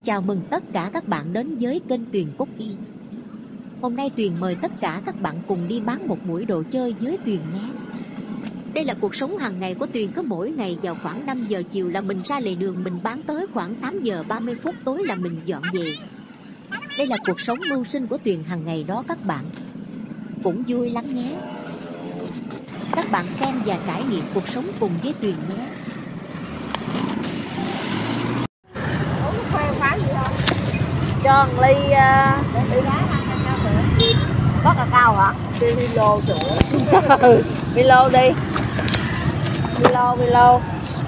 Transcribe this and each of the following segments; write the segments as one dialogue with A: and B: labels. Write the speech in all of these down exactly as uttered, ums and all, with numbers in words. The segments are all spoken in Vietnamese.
A: Chào mừng tất cả các bạn đến với kênh Tuyền Cốt Y. Hôm nay Tuyền mời tất cả các bạn cùng đi bán một buổi đồ chơi với Tuyền nhé. Đây là cuộc sống hàng ngày của Tuyền, có mỗi ngày vào khoảng năm giờ chiều là mình ra lề đường mình bán, tới khoảng tám giờ ba mươi phút tối là mình dọn về. Đây là cuộc sống mưu sinh của Tuyền hàng ngày đó các bạn. Cũng vui lắm nhé. Các bạn xem và trải nghiệm cuộc sống cùng với Tuyền nhé.
B: Cho một ly uh, ly có cacao hả? Đi Milo sữa. Milo đi. Milo Milo.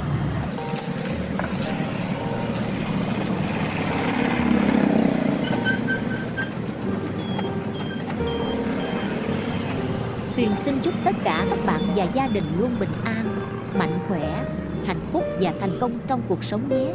A: Tuyền xin chúc tất cả các bạn và gia đình luôn bình an, mạnh khỏe, hạnh phúc và thành công trong cuộc sống nhé.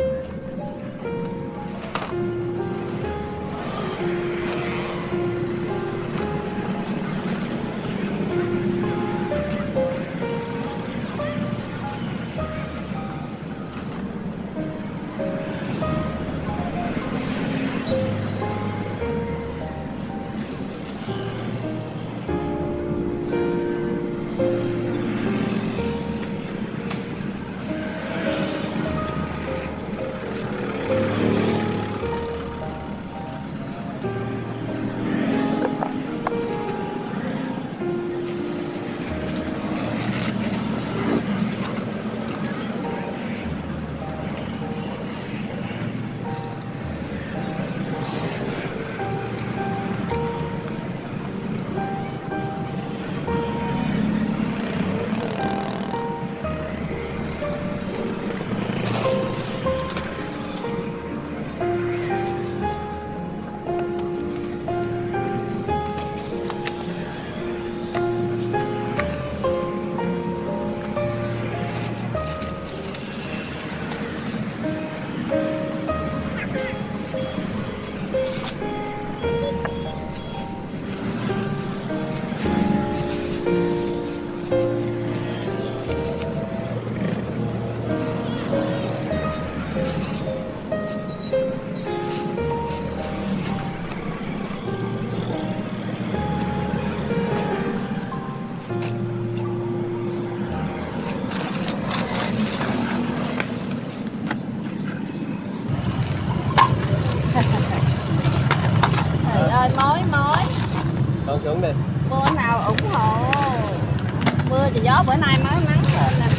B: Trời ơi, mối mối.
C: Con xuống đi.
B: Mưa nào ủng hộ. Mưa thì gió, bữa nay mới nắng lên nè.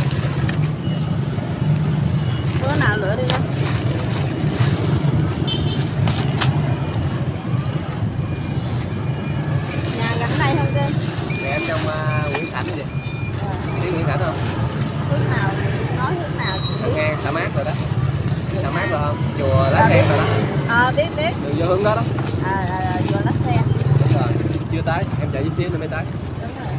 B: Mưa nào lựa đi nha. Nhà gần đây không cơ?
C: Nhà em trong uh, Nguyễn Thạnh gì?
B: À.
C: Biết Nguyễn Thạnh không?
B: Hướng nào, nói hướng nào?
C: Nghe Sa Mát rồi đó. Sa Mát rồi không? Chùa Lá Sen rồi đó.
B: Ờ, biết biết.
C: Đường vô hướng đó đó.
B: À, à, à chùa Lá Sen.
C: Đúng rồi, chưa tới, em chạy chút xíu nữa mới tới.
B: Đúng rồi.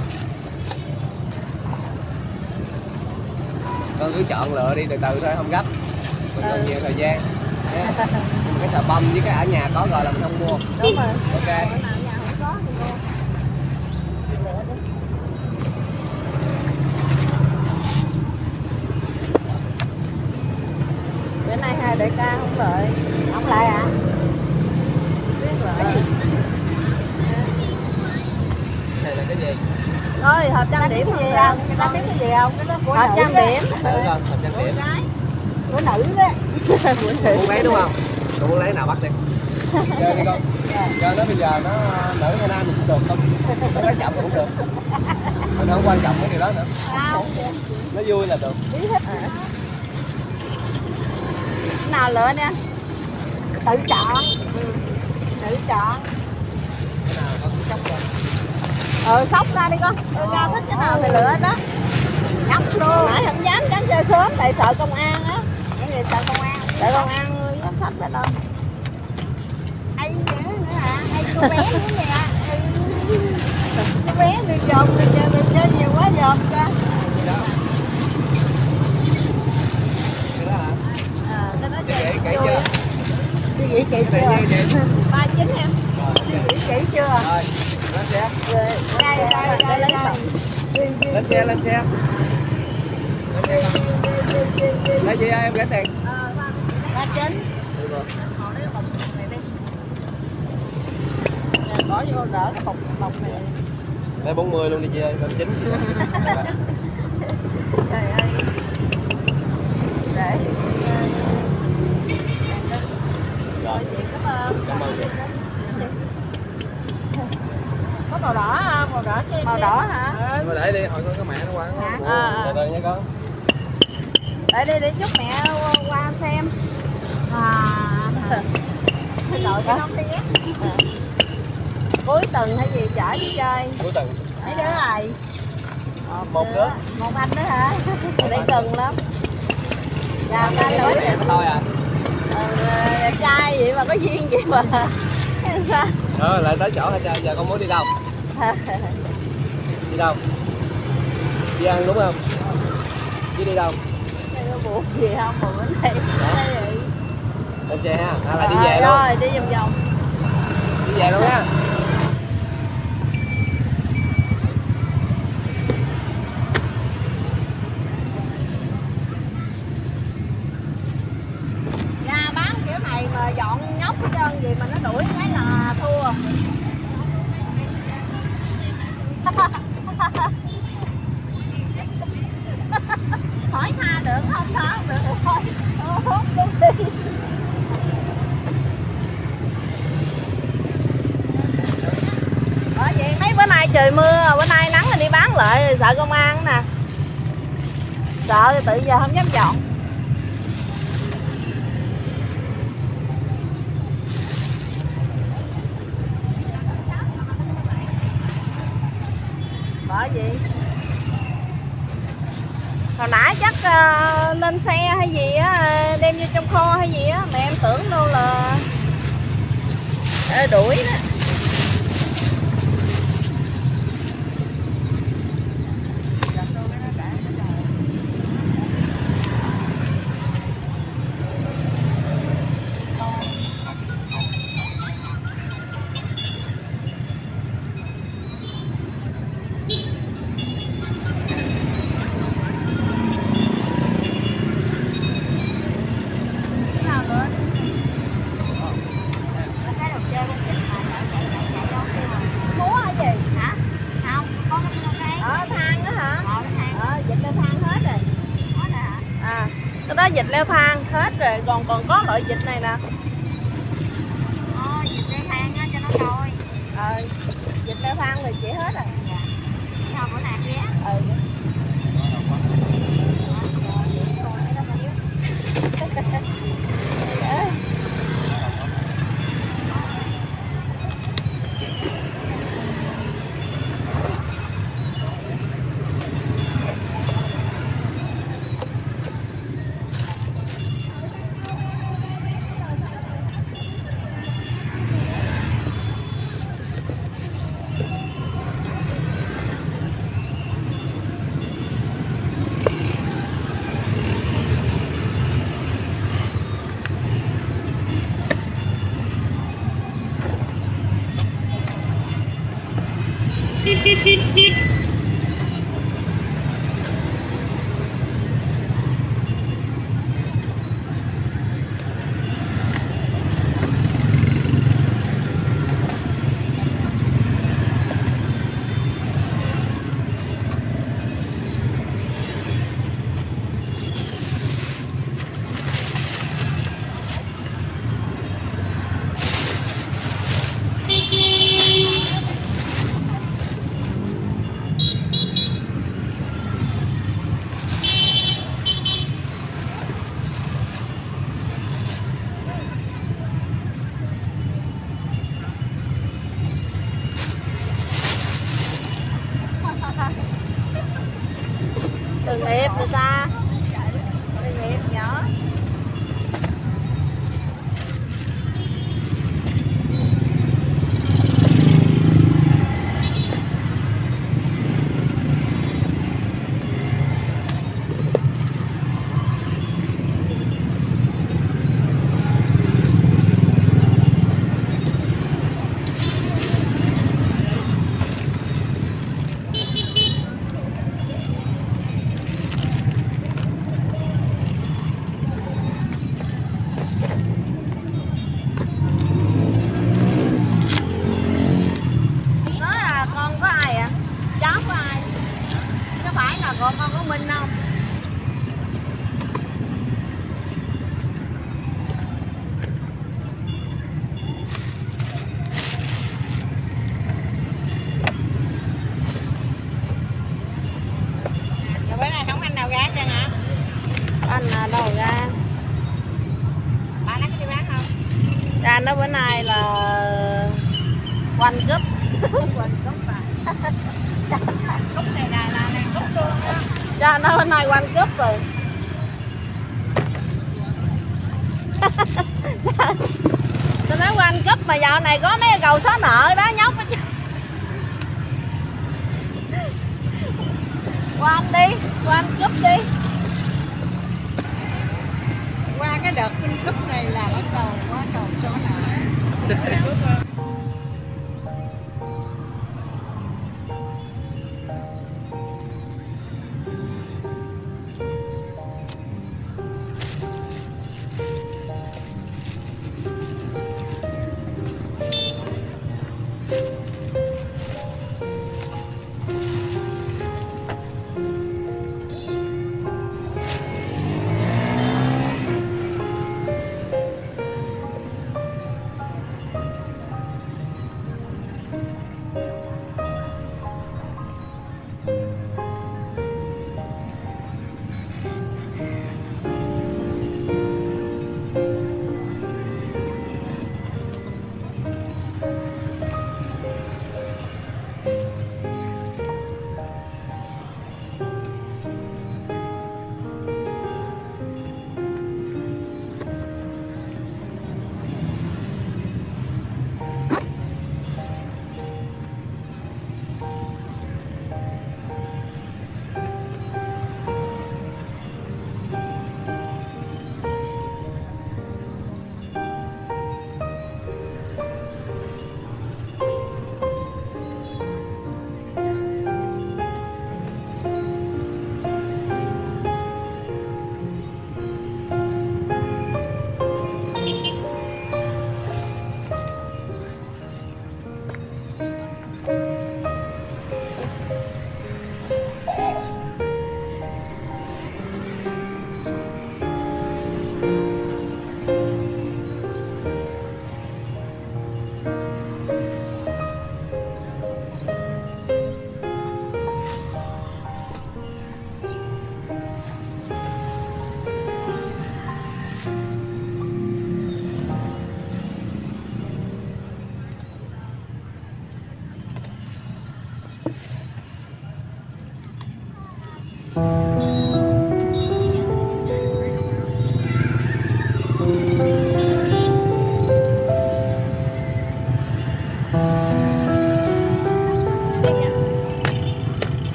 C: Con cứ chọn lựa đi từ từ thôi, không gấp. Mình còn
B: Ừ.
C: nhiều thời gian. Yeah. Nhưng mà cái xà bông với cái ở nhà có rồi là mình không mua.
B: Đúng rồi.
C: Ok.
B: Bữa nào nhà không có thì mua. Lựa đi. Bữa nay hai đại ca không lợi. Không lại à? Biết lợi.
C: Này là cái gì?
B: Ơi, hộp trang điểm
D: cái gì
B: không?
D: không? Người ta biết cái gì không? Cái đó của
B: Hộp
D: nữ
B: trang
D: đó.
B: điểm.
C: Nữ không? Hộp trang điểm.
D: Của nữ đó.
C: Con muốn lấy đúng không? Con muốn lấy nào bắt đi. Chơi đi con. Chơi nó bây giờ nó nữ hay nam mình cũng được không? Nó lấy chậm cũng được. Mình không quan trọng cái điều đó nữa. Nó vui là được.
B: Biết hết à. Nào lựa nè.
D: Tự chọn. Tự chọn.
C: Cái nào con cứ chốc lên.
B: Ừ, sóc ra đi con. Tôi ra thích cái nào thì lựa đó.
D: Nhóc luôn.
B: Nãy không dám dám chơi sớm tại sợ công an á.
D: Cái gì sợ công an?
B: Sợ công an giám khách ra đâu.
D: Ai nữa nữa hả? Ai cô bé nữa nè. Cô bé đi dòm, đi chơi, đi chơi nhiều quá dòm ra.
C: Cái đó. Cái đó hả?
B: À, cái đó
C: Chị
B: chơi
C: nghĩ kỹ
B: vui
C: chưa?
B: á.
D: Suy nghĩ kỹ
C: Cái này
D: chưa?
C: như vậy.
B: ba chín em.
C: Rồi,
D: Suy
C: ok.
D: nghĩ kỹ chưa?
C: Rồi, lên xe.
D: Rồi, đây, đây, đây,
B: Đây,
D: đây.
B: đây.
D: Đi, đi,
C: Lên xe, lên xe. Lên xe con.
D: đi, đi, đi, đi.
C: Lấy chị ơi, em gửi tiền.
B: Ờ, ba.
D: Ba chín.
C: rồi.
B: Họ lấy bọc này đi. Nè, bỏ vô đỡ cái bọc bọc này.
C: Đây bốn mươi luôn đi chị ơi, cơm chín.
B: Trời ơi. Để
C: Rồi.
B: cảm ơn.
C: Cảm ơn chị.
B: Có màu đỏ không? Màu đỏ cho em. Màu đỏ hả?
C: Thôi để đi, hồi con cái mẹ nó qua nó.
B: À.
C: Từ từ nha con.
B: Để đi để chúc mẹ qua xem. À. Đội cho nó thấy ghét. Cuối tuần hay gì chở đi chơi.
C: Cuối tuần.
B: Mấy đứa rồi.
C: Một đứa.
B: Một anh nữa hả? Ở đây gần lắm. Chào ca lưỡi.
C: Thôi à.
B: Ờ, trai vậy mà có duyên vậy mà. Sao?
C: Rồi lại tới chỗ hả cha, giờ con muốn đi đâu? Đi đâu? Đi ăn đúng không? Chứ đi đâu?
B: Đây có buồn gì không? Buồn ở đây. Đây rồi.
C: Lên xe ha, à, là đi
B: Rồi,
C: về luôn.
B: rồi đi vòng vòng.
C: Đi về luôn nha.
B: Ra bán kiểu này mà dọn nhóc hết trơn gì mà nó đuổi cái là thua. Hỏi tha được không tha được thôi. Thôi đúng đi. Bởi vậy mấy bữa nay trời mưa, bữa nay nắng thì đi bán lại sợ công an nè. Sợ tự giờ không dám dọn. Bởi vậy hồi nãy chắc uh, lên xe hay gì á, đem vô trong kho hay gì á, mà em tưởng đâu là à, đuổi đó. Cái đó vịt leo thang hết rồi, còn còn có loại vịt này nè.
D: Ờ, vịt leo thang á cho nó coi.
B: Ờ, vịt leo thang thì chỉ hết rồi.
D: Dạ. Sao bữa nào ghé?
B: Ừ. Đừng ép người ta. Đừng ép nhỏ. Cha nó bữa nay là quanh cúp.
D: Quên cốc à. Cốc này là là này cốc luôn á.
B: Cha nó bữa nay quanh cúp rồi. Tôi nói quanh cúp mà dạo này có mấy cái cầu xóa nợ đó nhóc á chứ. Quanh đi, quanh cúp đi.
D: Qua cái đợt kinh cúp này là bắt đầu qua cầu số nợ.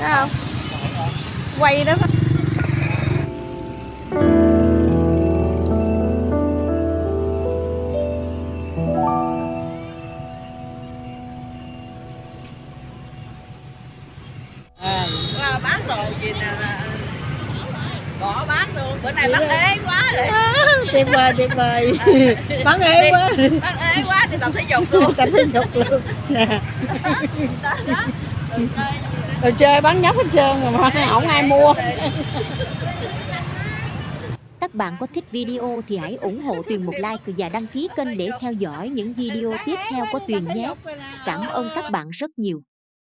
B: Thấy không? Quay đó.
D: À, bán đồ gì nè, bỏ bán luôn, bữa nay bán ế quá rồi.
B: À, tuyệt vời, tuyệt vời. Bán ế quá.
D: Bán ế quá thì tập thể dục luôn.
B: Tập thể dục luôn. Nè. Đồ chơi bán nhóc hết trơn mà không ai mua.
A: Các bạn có thích video thì hãy ủng hộ Tuyền một like và đăng ký kênh để theo dõi những video tiếp theo của Tuyền nhé. Cảm ơn các bạn rất nhiều.